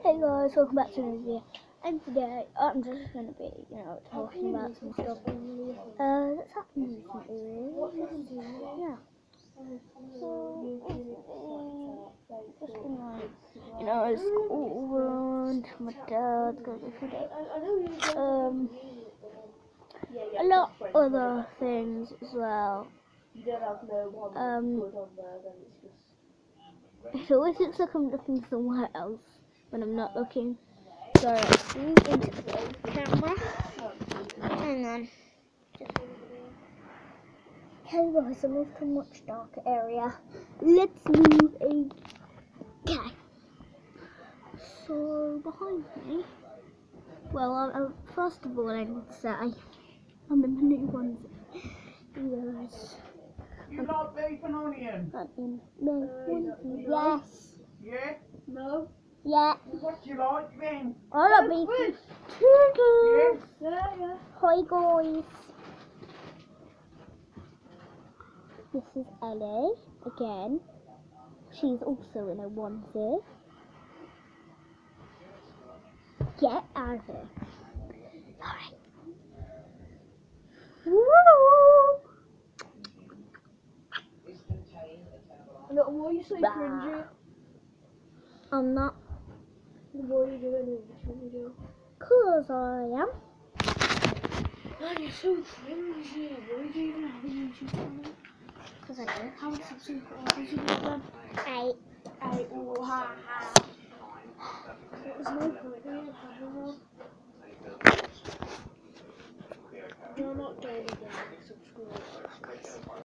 Hey guys, welcome back to another video. And today I'm just going to be, talking about some stuff that's happened recently, really. Yeah. So, just been like, school run, my dad's going to go through that. A lot other things as well. It always looks like I'm looking somewhere else when I'm not looking. So let's move into the camera. Hang on. Okay guys, I moved to a much darker area. Let's move in. Okay. So behind me, well, first of all I need to say, I'm in the new ones. Yes. You like beef and onion? Yes. Yeah? No. Yeah. What do you like then? I love beef. Too Yeah? Yeah. Hi guys. This is Ellie again. She's also in a onesie. Get out of here. Alright. No, why are you so cringy? I'm not. What are you doing in the YouTube video? 'Cause I am. Man, you're so cringy. Why do you even have a YouTube channel? 'Cause I do. How many subscribers you got then? 8. Oh, ha ha. There's no point in it, I You're not getting any subscribers.